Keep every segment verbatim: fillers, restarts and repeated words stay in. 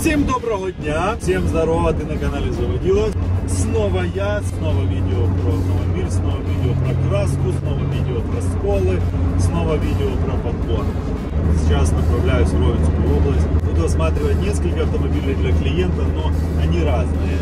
Всем доброго дня, всем здорово, ты на канале Заводила. Снова я, снова видео про автомобиль, снова видео про краску, снова видео про сколы, снова видео про подбор. Сейчас направляюсь в Ровенскую область. Буду осматривать несколько автомобилей для клиента, но они разные.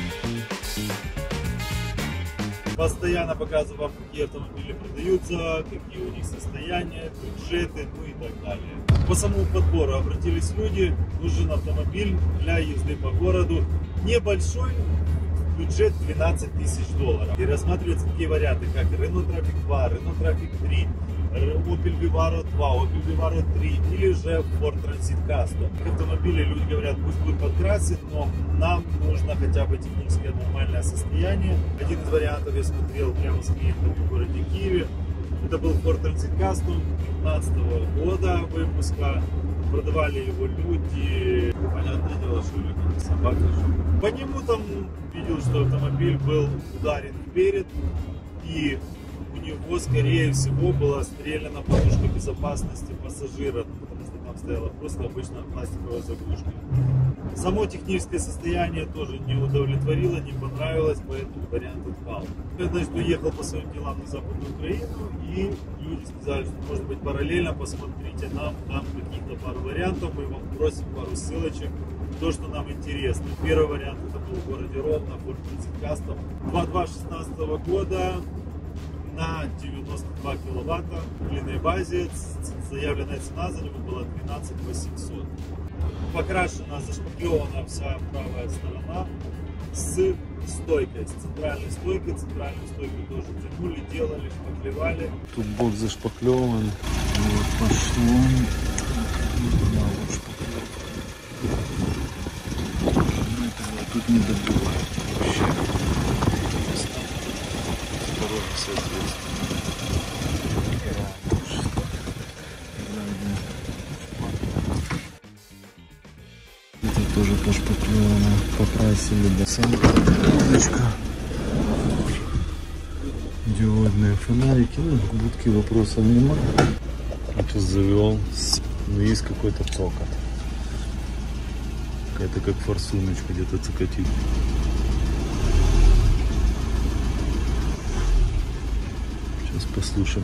Постоянно показываю вам, какие автомобили продаются, какие у них состояния, бюджеты, ну и так далее. По самому подбору обратились люди, нужен автомобиль для езды по городу небольшой, бюджет двенадцать тысяч долларов. И рассматриваются такие варианты, как Renault Trafic два, Renault Trafic три, Opel Vivaro два, Opel Vivaro три или же Ford Transit Custom. Автомобили, люди говорят, пусть будет подкрасен, но нам нужно хотя бы техническое нормальное состояние. Один из вариантов я смотрел прямо с клиентом в городе Киеве. Это был Ford Transit Custom две тысячи пятнадцатого года выпуска. Продавали его люди, понятное дело, что люди не собаки. По нему там видел, что автомобиль был ударен вперед, и у него, скорее всего, была стреляна подушка безопасности пассажира, потому что там стояла просто обычная пластиковая заглушка. Само техническое состояние тоже не удовлетворило, не понравилось, поэтому вариант отпал. Я, значит, уехал по своим делам на Западную Украину, и люди сказали, что, может быть, параллельно посмотрите нам там каких-то пару вариантов, мы вам бросим пару ссылочек, то, что нам интересно. Первый вариант это был в городе Ровно, Ford Transit Custom два две тысячи шестнадцатого года. На девяносто два киловатта в длинной базе, заявленная цена за него была двенадцать тысяч восемьсот. Покрашена, зашпаклевана вся правая сторона с стойкой, с центральной стойкой. Центральную стойку тоже тянули, делали, шпаклевали. Тут бок зашпаклеван, вот пошло. Тут не добивает вообще. Соответственно. Это тоже пошпаклевано, покрасили до самого. Диодные фонарики, ну, будки вопросов нема. Сейчас завел, но есть какой-то цокот. Какая-то как форсуночка где-то цокотит. Послушаем.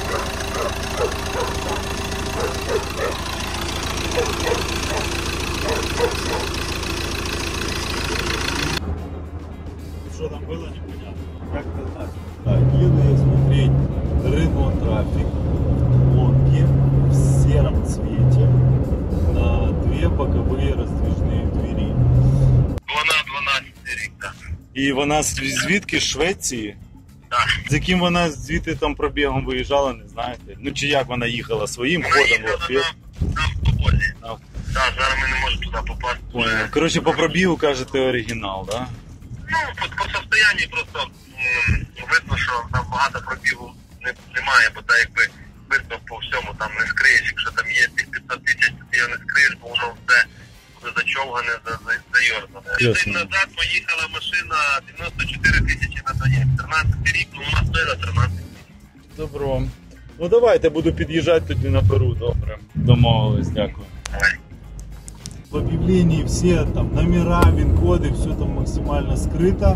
Что там было, непонятно. Как-то так. Так, еду я смотреть Renault Trafic Лонги в сером цвете на две боковые раздвижные двери. дванадцять дванадцять рік, так. І вона звідки з Швеції? Так. З яким вона звідти там пробігом виїжджала, не знаєте? Ну чи як вона їхала своїм Вона ходом? їхала Вперед? на, на автобозі. На... Так, зараз ми не можемо туди попасти. Понял. Коротше, по пробігу кажете оригінал, так? Да? Ну, по, по состоянні просто м, видно, що там багато пробігу не, немає, бо так якби видно по всьому там не скриєш. Якщо там є тих п'ятсот тисяч, то ти його не скриєш, бо воно все буде зачовгане, зайорзане. Тиждень назад поїхала машина дев'яносто чотири тисячі на Донецьк, тринадцятий рік, ну вона стоїла тринадцять тисяч. Добро. Ну давайте, буду під'їжджати тоді наберу, добре. Домовились, дякую. Давай. В объявлении все там номера, вин-коды, все там максимально скрыто.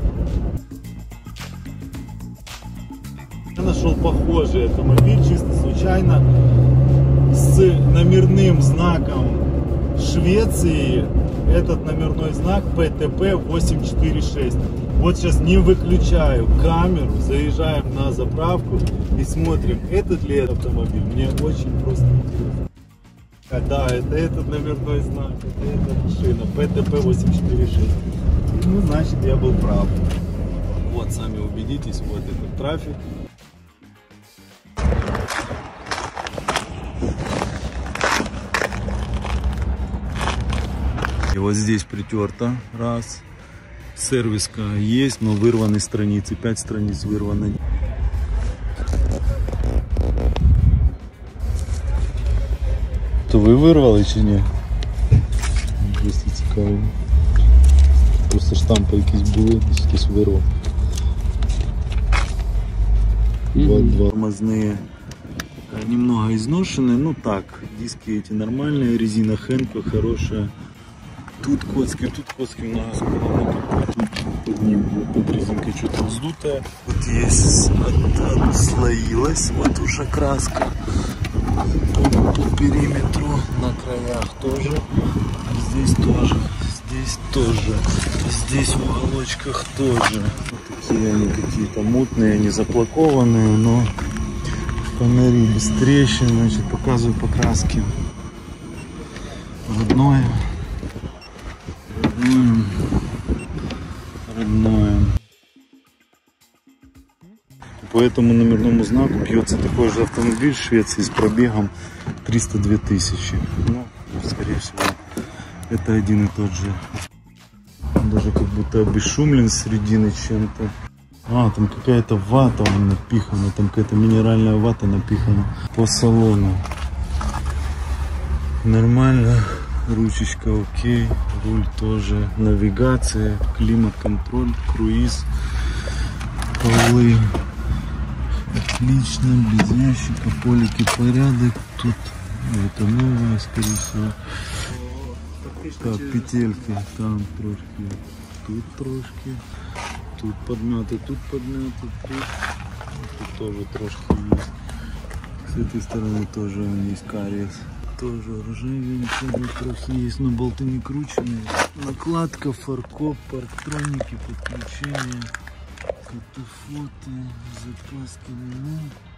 Я нашел похожий автомобиль чисто случайно с номерным знаком Швеции. Этот номерной знак П Т П восемь четыре шесть. Вот сейчас не выключаю камеру, заезжаем на заправку и смотрим, этот ли это автомобиль. Мне очень просто интересно. Да, это этот номерной знак, это эта машина, П Т П восемь четыре шесть. Ну, значит, я был прав. Вот, сами убедитесь, вот этот трафик. И вот здесь притерто, раз. Сервиска есть, но вырваны страницы, пять страниц вырваны. То ви вирвали чи ні? Просто цікаво. Просто штампи якісь були, хтось вирвав. Два тормозные немного изношенные, ну так, диски эти нормальные, резина Хенко хорошая, Тут коцки, тут коцки много сколоно. Тут под ним, под резинкой что-то вздутое. Вот есть, от, отслоилась, вот уже краска. По, по периметру, на краях тоже. Здесь тоже, здесь тоже. Здесь в уголочках тоже. Вот такие они какие-то мутные, не заплакованные, но фонари без трещин. Значит, показываю покраски. Родное. Родное. Родное. По этому номерному знаку бьется такой же автомобиль в Швеции с пробегом триста две тысячи. Ну, скорее всего, это один и тот же. Даже как будто обесшумлен с середины чем-то. А, там какая-то вата напихана, там какая-то минеральная вата напихана по салону. Нормально, ручечка окей, руль тоже, навигация, климат-контроль, круиз, полы. Отлично, без ящика, полики порядок. Тут это новое, скорее всего. Так, петельки, там трошки, тут трошки, тут подмяты, тут подмяты, тут, тут тоже трошки есть. С этой стороны тоже есть кариес. Тоже ржавенькие трохи есть, но болты не крученные. Накладка, фаркоп, парктроники, подключения, катафоты, запаски меню.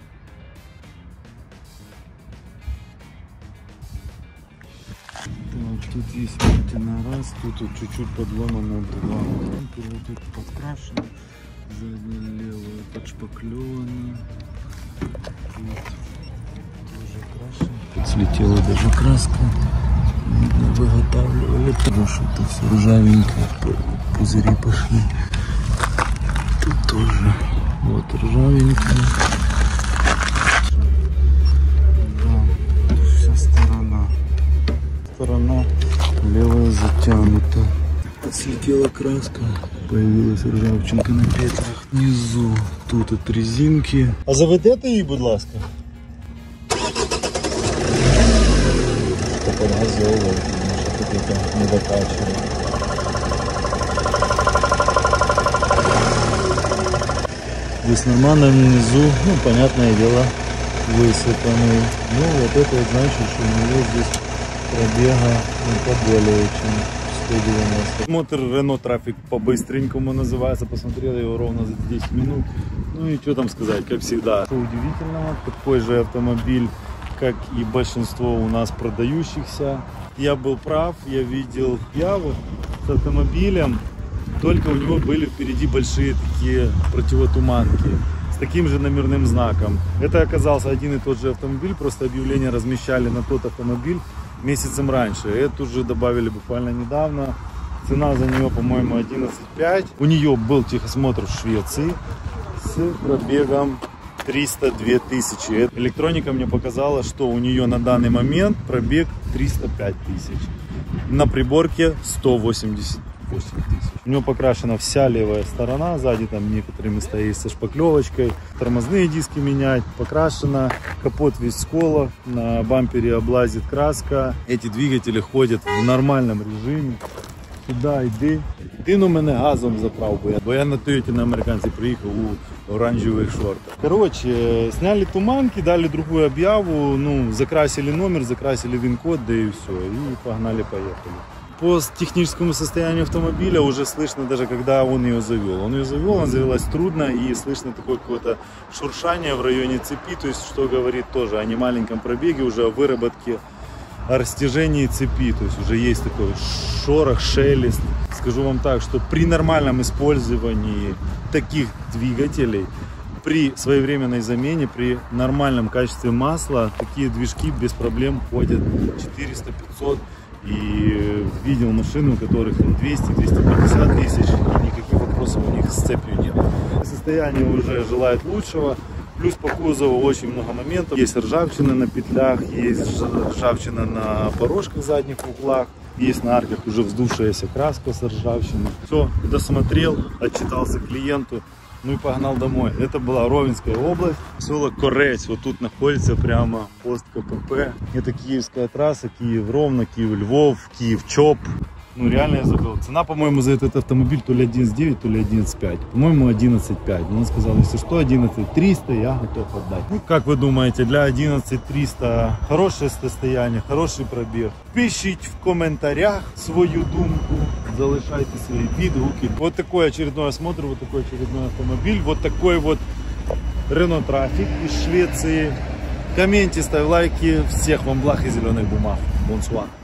Так, тут есть вмятина раз, тут вот чуть-чуть подломано два. Вот тут подкрашено, задняя левая подшпаклевана. Тоже крашено. Слетела даже краска. Видно, выготавливали, потому что это все ржавенькое, пузыри пошли. Тут тоже вот ржавенькое. Да, вся сторона. Сторона левая затянута. Слетела краска, появилась ржавчинка на петлях. Внизу тут от резинки. А заведете її, будь ласка? Подгазовывает, что это не докачивает. Здесь нормально внизу, ну, понятное дело, высыпанный. Ну, вот это вот значит, что у него здесь пробега ну, поболее, чем сто девяносто. Смотр Renault Traffic по-быстренькому называется. Посмотрел его ровно за десять минут. Ну и что там сказать, как всегда. Что удивительного, такой же автомобиль, как и большинство у нас продающихся. Я был прав, я видел яву с автомобилем, только у него были впереди большие такие противотуманки с таким же номерным знаком. Это оказался один и тот же автомобиль, просто объявление размещали на тот автомобиль месяцем раньше. Эту же добавили буквально недавно. Цена за нее, по-моему, одиннадцать пять. У нее был техосмотр в Швеции с пробегом триста две тысячи. Электроника мне показала, что у нее на данный момент пробег триста пять тысяч. На приборке сто восемьдесят восемь тысяч. У него покрашена вся левая сторона. Сзади там некоторые места есть со шпаклевочкой. Тормозные диски менять. Покрашена. Капот весь в сколах. На бампере облазит краска. Эти двигатели ходят в нормальном режиме. Сюда йди. Ти ну мене газом заправ, бо я, бо я на Тойоті на американці приїхав у оранжевых шортах. Короче, сняли туманки, дали другую объяву, ну, закрасили номер, закрасили вин-код, да и все, и погнали-поехали. По техническому состоянию автомобиля уже слышно, даже когда он ее завел. Он ее завел, она завелась трудно, и слышно такое какое-то шуршание в районе цепи, то есть, что говорит тоже о немаленьком пробеге, уже о выработке, о растяжении цепи, то есть уже есть такой шорох, шелест. Скажу вам так, что при нормальном использовании таких двигателей, при своевременной замене, при нормальном качестве масла, такие движки без проблем ходят четыреста-пятьсот. И видел машины, у которых двести-двести пятьдесят тысяч, и никаких вопросов у них с цепью нет. Состояние уже желает лучшего. Плюс по кузову очень много моментов. Есть ржавчина на петлях, есть ржавчина на порожках задних углах, есть на арках уже вздувшаяся краска с ржавчиной. Все, досмотрел, отчитался клиенту, ну и погнал домой. Это была Ровенская область, поселок Корець. Вот тут находится прямо пост ка пэ пэ. Это киевская трасса, Киев-Ровно, Киев-Львов, Киев-Чоп. Ну, реально я забыл. Цена, по-моему, за этот автомобиль то ли одиннадцать девять, то ли одиннадцать пять. По-моему, одиннадцать пять. Он сказал, если что, одиннадцать триста, я готов отдать. Ну, как вы думаете, для одиннадцать триста хорошее состояние, хороший пробег? Пишите в комментариях свою думку, залишайте свои відгуки. Вот такой очередной осмотр, вот такой очередной автомобиль, вот такой вот Renault Trafic из Швеции. Комменте, ставь лайки. Всех вам благ и зеленых бумаг. Бонсуар.